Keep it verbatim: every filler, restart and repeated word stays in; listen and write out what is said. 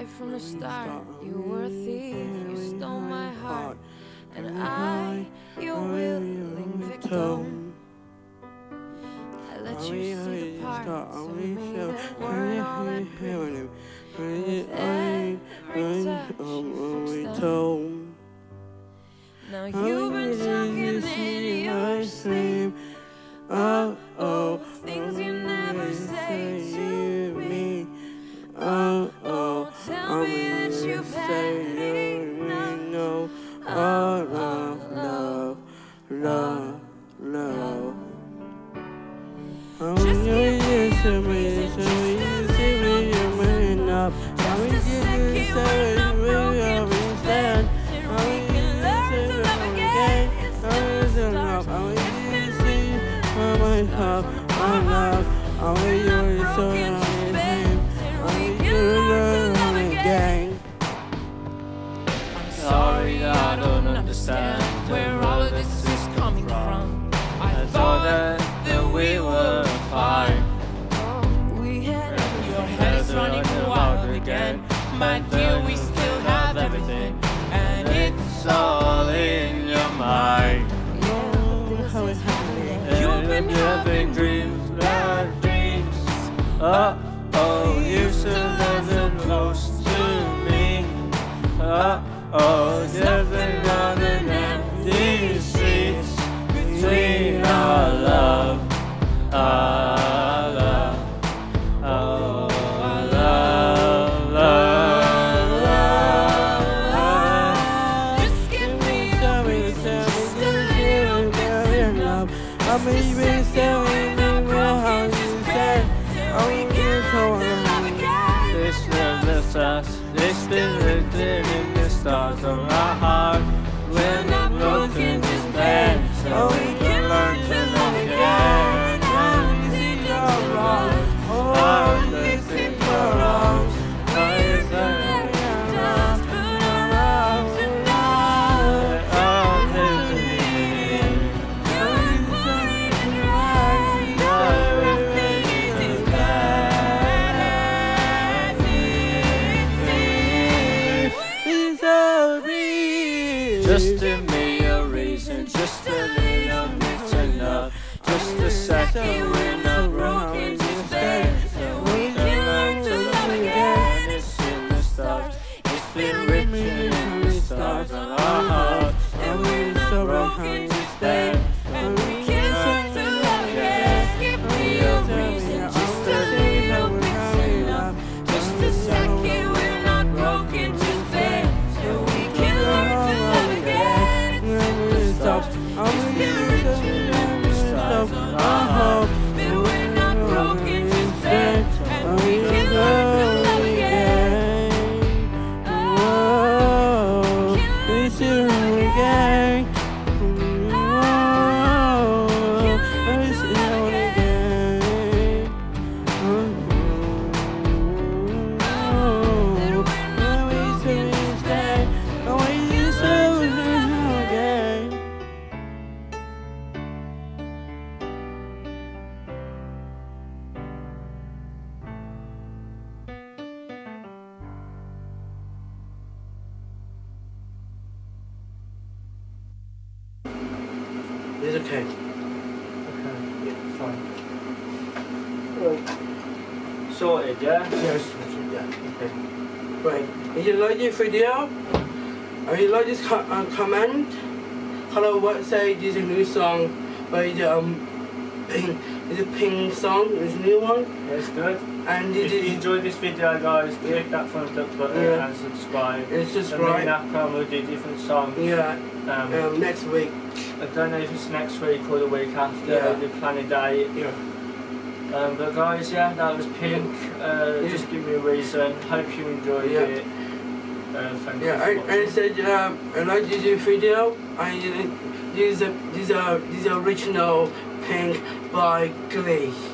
right from the start. You were a thief, you stole my heart, and I, your willing victim. I let you see the parts of me that weren't all that pretty. With every touch, you fixed them. Now you've been talking in your sleep. Oh, oh, things you never say to me. Oh, oh, tell me that you've had enough. Oh, love, love, love, love. Just give me a reason, just a little bit up. Just a second when I'm broken, just then, and we can learn to love again. Instead of stars, it's been written in the stars. My heart, when I'm broken, just bend, and we can learn to love again. I'm sorry that I don't understand where all of this is coming from. I thought that, that we were fine. We had your head is running wild again. My dear, we still have everything, and it's all in your mind. You've been having dreams, bad dreams. Uh oh, you still living close to me. Uh oh, living on an empty streets between our love, our love, oh, our love, love, love. Just give me a reason, just a little bit enough. I'm even staring in your house, you said, oh, we can learn to love again. This love is us, this been written in the stars of our heart. When I'm broken, just bend, so we can learn to love again. Now you see you're wrong, oh, you think you're wrong. Why is that just put our love tonight? Oh, to me, you're playing it right. Everything is bad. It's so real. Just give me a reason, just a little bit enough. Just a second when I'm broken, just bend, so we can learn to love again. It's in the stars, it's been written in the stars on our hearts. And when I'm broken, just bend, and we can learn to love again. Just give me a reason, just a little bit enough. Just a second when I'm broken, just bend, so we can learn to love again. It's in the stars, it's been written in the stars on our hearts. And when I'm broken, just bend, and we can learn to love again. Oh, we should love again. Oh, we should love again. Oh, that when I'm broken, just bend, and we can love again. It's okay. Okay, Yeah, fine. right. Sorted, yeah? Yes, yeah, okay. Right. If you like this video, if you like this co uh, comment, hello, what say this is a new song by the um, Pink, it's a Pink song, it's a new one. That's good. And If it you is, enjoyed this video, guys, click that thumbs up button Yeah. and subscribe. it's just And me and right. Akram will do different songs. Yeah, Um, um, next week. I don't know if it's next week or the week after. Yeah. The plan a date. Yeah. Um, but guys, yeah, that was Pink. Uh, Yeah. Just give me a reason. Hope you enjoyed Yeah. it. Uh, thank Yeah, you I, for I watching. said um, I like this video. I uh, these are these are these are original Pink by Glee.